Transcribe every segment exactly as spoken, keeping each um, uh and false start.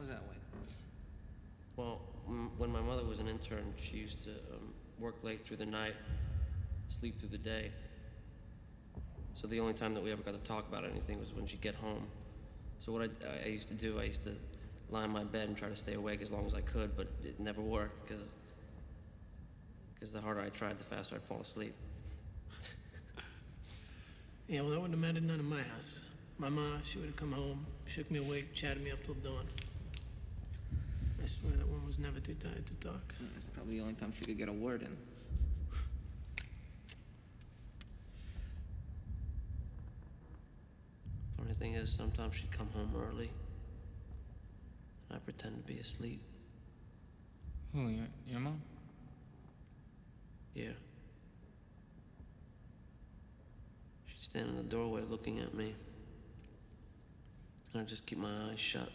was that way? Well, m- when my mother was an intern, she used to um, work late through the night, sleep through the day. So the only time that we ever got to talk about anything was when she'd get home. So what I, I used to do, I used to lie in my bed and try to stay awake as long as I could, but it never worked because because the harder I tried, the faster I'd fall asleep. Yeah, well, that wouldn't have mattered none in my house. My ma, she would have come home, shook me awake, chatted me up till dawn. I swear that woman was never too tired to talk. It's probably the only time she could get a word in. Funny thing is, sometimes she'd come home early, and I'd pretend to be asleep. Who, your, your mom? Yeah. She'd stand in the doorway looking at me, and I'd just keep my eyes shut.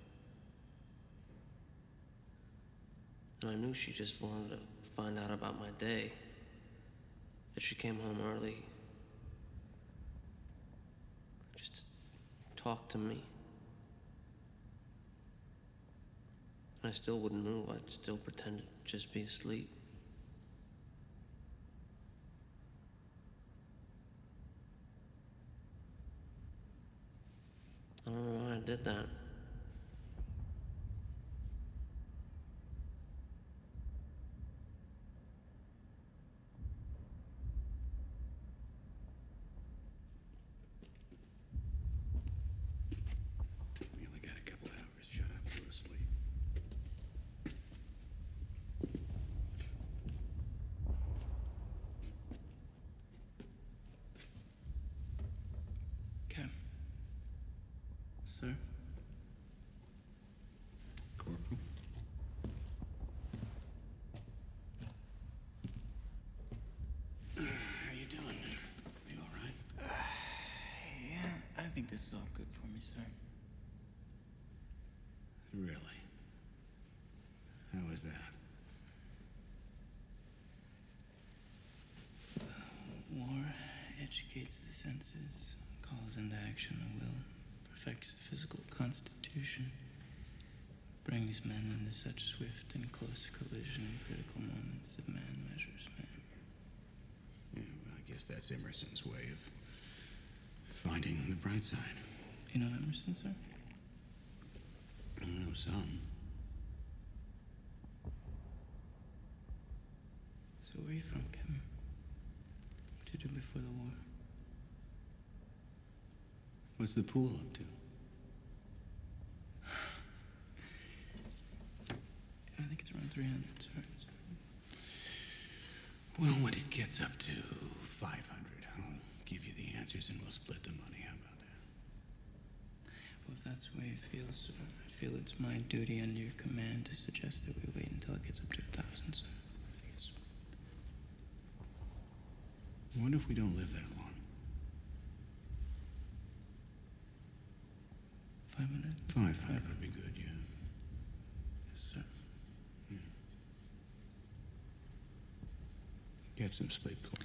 And I knew she just wanted to find out about my day, that she came home early, just to talk to me. And I still wouldn't move. I'd still pretend to just be asleep. I don't know why I did that. We only got a couple hours. Shut up, go to sleep. Cam. Sir? Corporal? Uh, how you doing? You all right? Yeah, I think this is all good for me, sir. Really? How is that? War educates the senses, calls into action the will, perfects the physical constitution, brings men into such swift and close collision in critical moments that man measures man. Yeah, well, I guess that's Emerson's way of finding the bright side. You know Emerson, sir? I know some. So where are you from, Kevin? What did you do before the war? What's the pool up to? I think it's around three hundred, sir. Well, when it gets up to five hundred, I'll give you the answers and we'll split the money. How about that? Well, if that's the way you feel, sir, I feel it's my duty under your command to suggest that we wait until it gets up to a thousand, sir. Yes. I wonder if we don't live that long. Five hundred? Five hundred would be good, yeah. Yes, sir. Get some sleep, Corporal.